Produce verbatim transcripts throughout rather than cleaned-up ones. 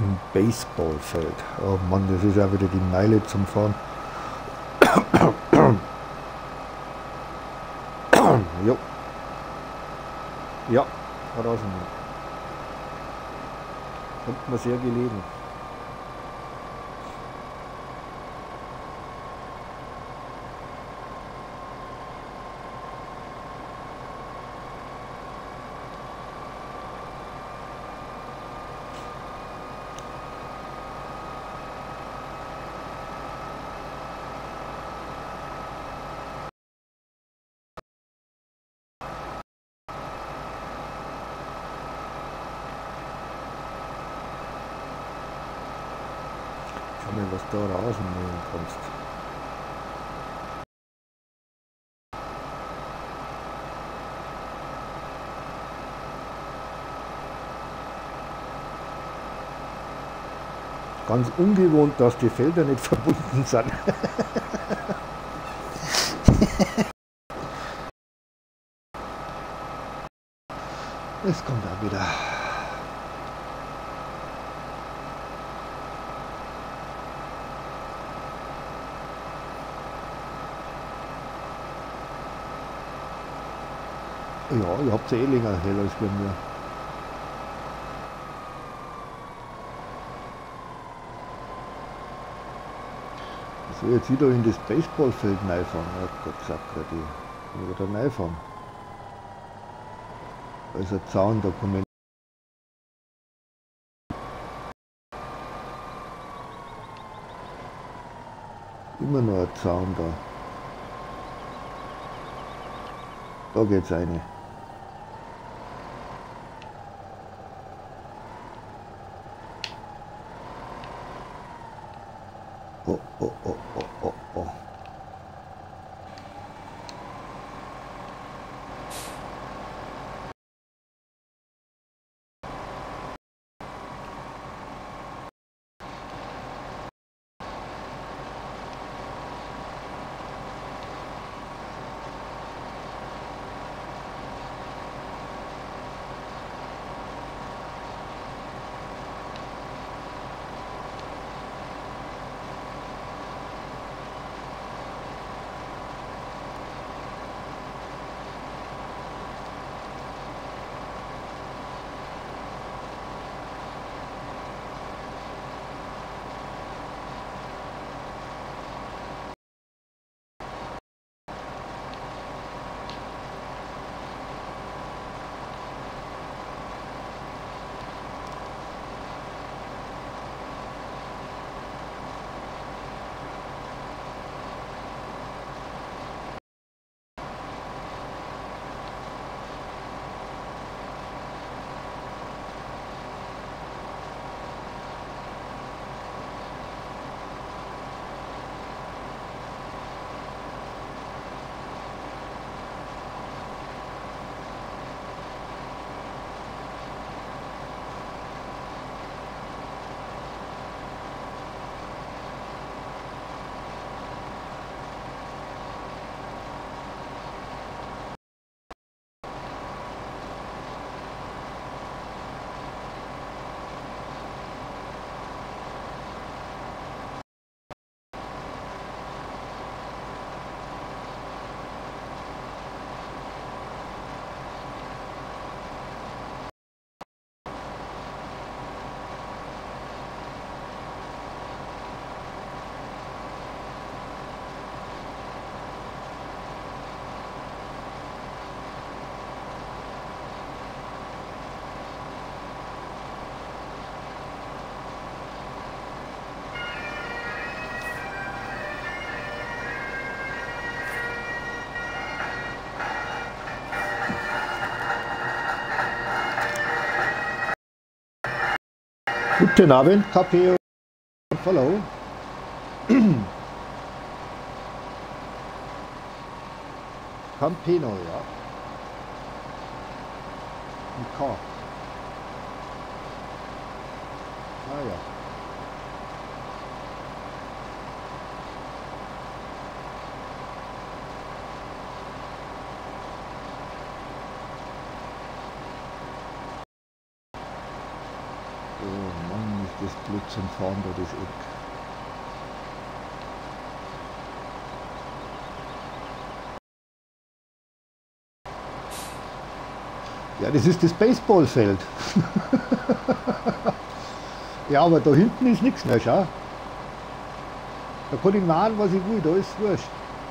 Ein Baseballfeld. Oh Mann, das ist ja wieder die Meile zum Fahren. Jo. Ja, Rasenmähen. Kommt mir sehr gelegen. Schau mal, was da Rasenmähen kannst. Ganz ungewohnt, dass die Felder nicht verbunden sind. Es kommt auch wieder. Ja, ihr habt ja eh länger hell als bei mir. Ich soll jetzt wieder in das Baseballfeld reinfahren. Oh Gott, Sacker, die wieder reinfahren. Da ist ein Zaun, da komme ich. Immer noch ein Zaun da. Da geht's eine. Oh, oh, oh, oh, oh, oh. Guten Abend, K P. Hallo. Campino, ja. Mit K. Ah ja. Oh Mann, das Blödsinn fahren, da das Eck. Ja, das ist das Baseballfeld. Ja, aber da hinten ist nichts mehr, schau. Da kann ich machen, was ich will, da ist wurscht.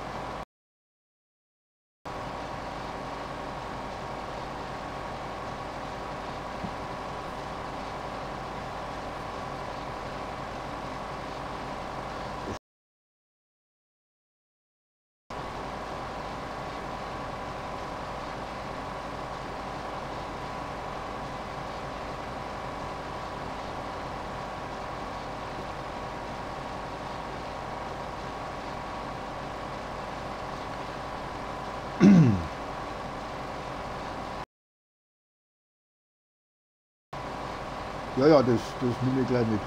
Ja, ja, das, das nehme ich gleich mit.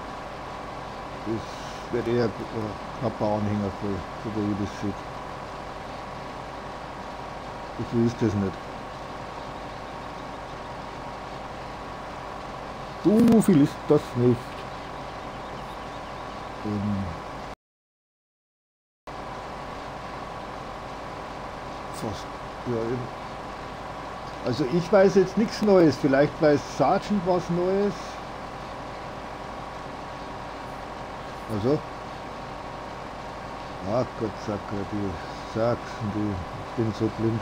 Das wird eher ein knapper Anhänger, voll, so wie ich das sehe. So viel ist das nicht. So viel ist das nicht. Ähm, fast. Ja, eben. Also ich weiß jetzt nichts Neues, vielleicht weiß Sergeant was Neues. Also, ach Gott, Sacker, die Sachsen, die, ich bin so blind.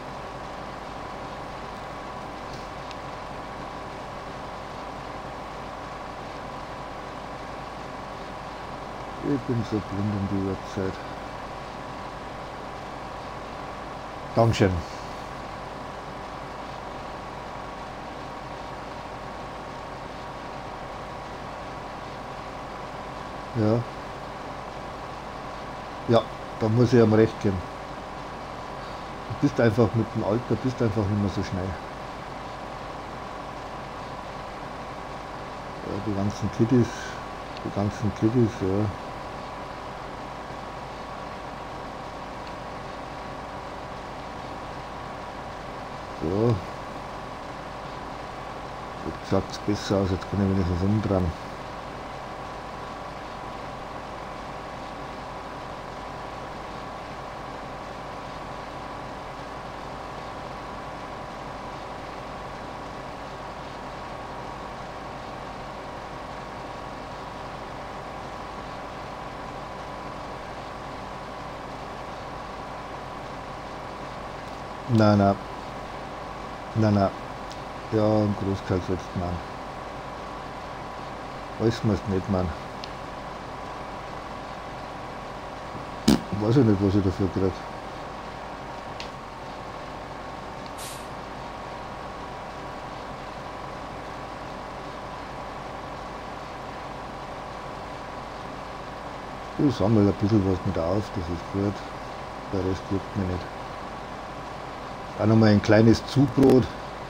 Ich bin so blind um die Uhrzeit. Dankeschön. Ja. Ja, da muss ich ihm recht geben. Du bist einfach mit dem Alter, bist einfach nicht mehr so schnell. Ja, die ganzen Kiddies, die ganzen Kiddies, ja. So. Jetzt sagt es besser aus, jetzt kann ich wenigstens umdrehen. Nein, nein, nein, nein. Ja, im Großteil sollst du machen. Alles musst du nicht machen. Weiß ich nicht, was ich dafür kriege. Ich sammle ein bisschen was mit auf, das ist gut. Der Rest juckt mir nicht. Auch nochmal ein kleines Zubrot.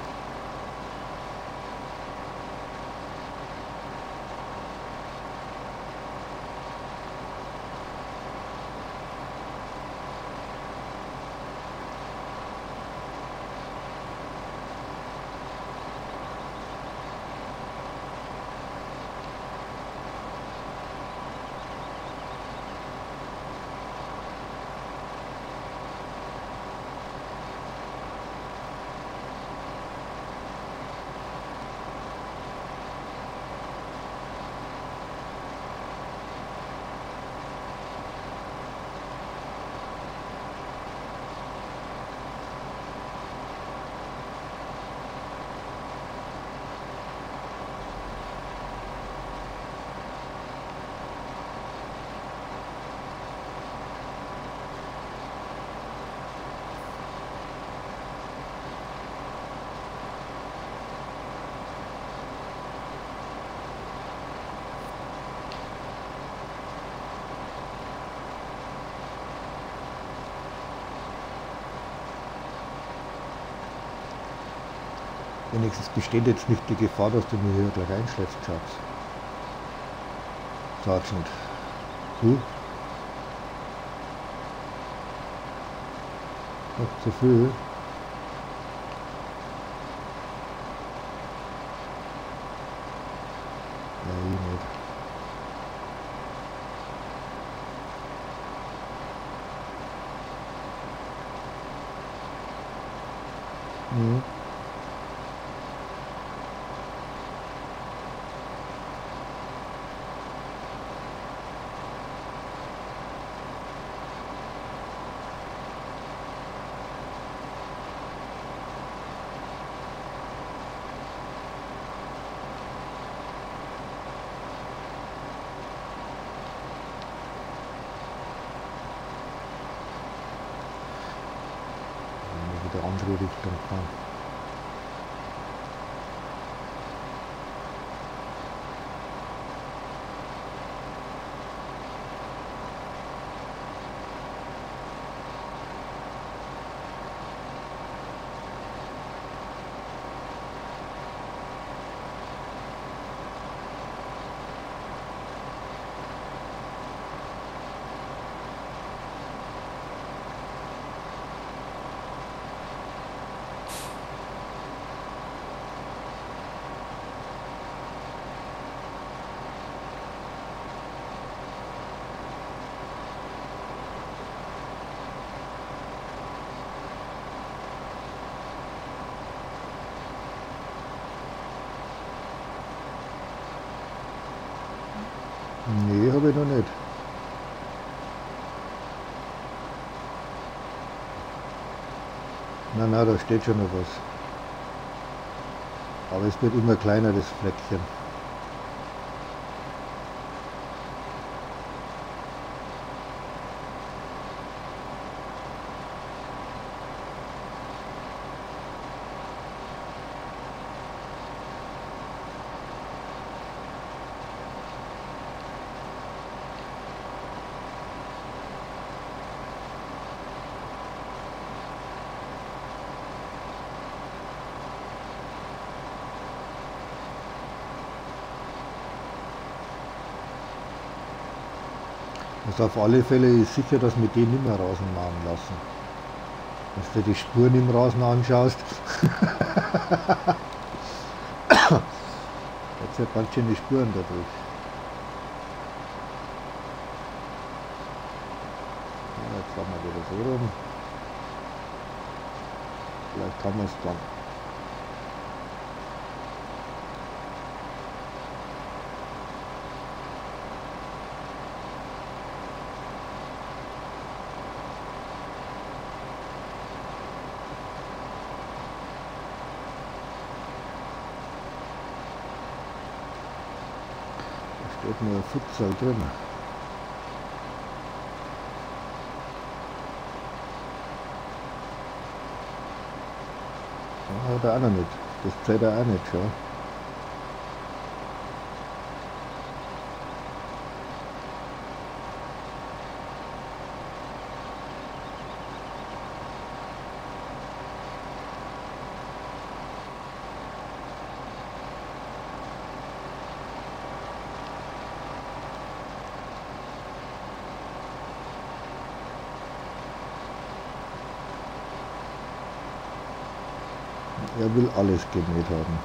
Wenigstens besteht jetzt nicht die Gefahr, dass du mir hier gleich einschläfst, Schatz. Sergeant. Du? Noch zu viel? Ja, ich nicht. Mhm. Wenn ich wieder andere Richtung fahren. Nee, habe ich noch nicht. Nein, nein, da steht schon noch was. Aber es wird immer kleiner, das Fleckchen. Also auf alle Fälle ist sicher, dass wir den nicht mehr Rasen machen lassen. Wenn du die Spuren im Rasen anschaust, jetzt ja ganz schöne Spuren dadurch. Ja, jetzt fahren wir wieder so rum. Vielleicht haben wir es dann. Steht nur ein Futsal drin. Ja, hat er auch noch nicht. Das zählt er auch nicht, schau. Er will alles gemäht haben.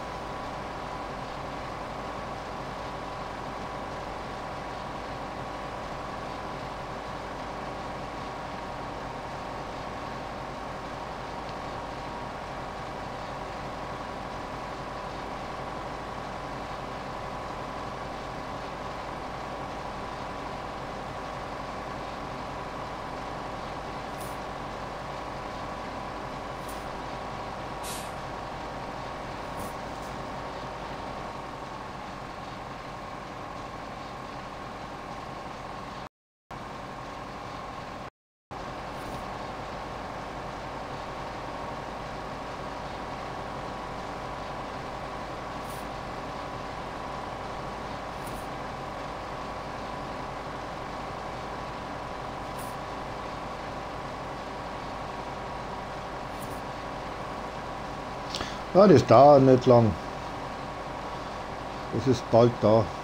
Ja, das dauert nicht lang. Es ist bald da.